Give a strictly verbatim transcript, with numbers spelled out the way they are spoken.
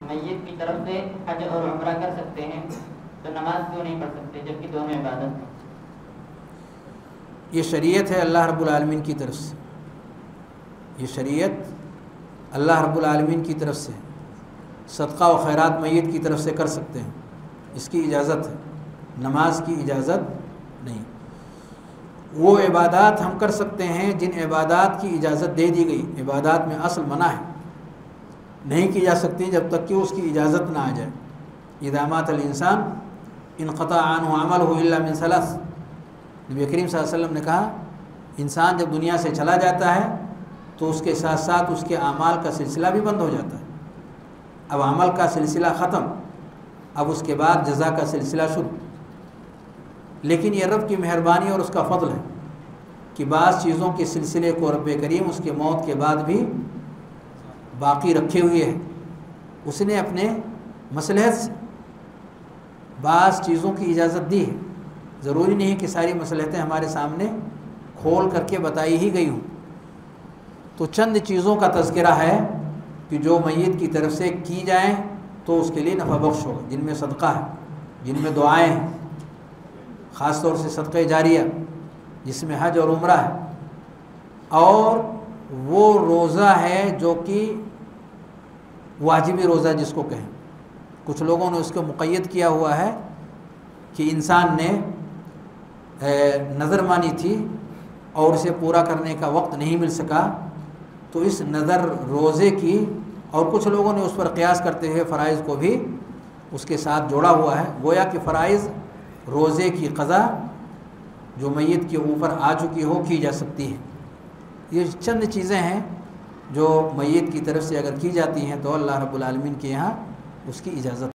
میت کی طرف سے حج اور عمرہ کر سکتے ہیں تو نماز کیوں نہیں پڑھ سکتے جبکہ دونوں عبادت ہیں؟ یہ شریعت ہے اللہ رب العالمین کی طرف سے، یہ شریعت اللہ رب العالمین کی طرف سے، صدقہ و خیرات میت کی طرف سے کر سکتے ہیں، اس کی اجازت ہے، نماز کی اجازت نہیں۔ وہ عبادات ہم کر سکتے ہیں جن عبادات کی اجازت دے دی گئی، عبادات میں اصل منع ہے، نہیں کی جا سکتی جب تک کہ اس کی اجازت نہ آ جائے۔ اذا مات الانسان انقطع عنہ عملہ الا من ثلاث، نبی کریم صلی اللہ علیہ وسلم نے کہا انسان جب دنیا سے چلا جاتا ہے تو اس کے ساتھ ساتھ اس کے اعمال کا سلسلہ بھی بند ہو جاتا ہے۔ اب عمل کا سلسلہ ختم، اب اس کے بعد جزا کا سلسلہ شروع۔ لیکن یہ رب کی مہربانی اور اس کا فضل ہے کہ بعض چیزوں کے سلسلے کو رب کریم اس کے موت کے بعد بھی باقی رکھے ہوئے ہے۔ اس نے اپنے مصلحت سے بعض چیزوں کی اجازت دی ہے، ضروری نہیں کہ ساری مصلحتیں ہمارے سامنے کھول کر کے بتائی ہی گئی ہوں۔ تو چند چیزوں کا تذکرہ ہے کہ جو میت کی طرف سے کی جائیں تو اس کے لیے نفع بخش ہوگا، جن میں صدقہ ہے، جن میں دعائیں ہیں، خاص طور سے صدقہ جاریہ جس میں حج اور عمرہ ہے، اور وہ روزہ ہے جو کہ واجبی روزہ جس کو کہیں۔ کچھ لوگوں نے اس کو مقید کیا ہوا ہے کہ انسان نے نظر مانی تھی اور اسے پورا کرنے کا وقت نہیں مل سکا تو اس نظر روزے کی، اور کچھ لوگوں نے اس پر قیاس کرتے ہوئے فرائض کو بھی اس کے ساتھ جوڑا ہوا ہے، گویا کہ فرائض روزے کی قضا جو میت کے اوپر آ چکی ہو کی جا سکتی ہے۔ یہ چند چیزیں ہیں جو میت کی طرف سے اگر کی جاتی ہیں تو اللہ رب العالمین کے یہاں اس کی اجازت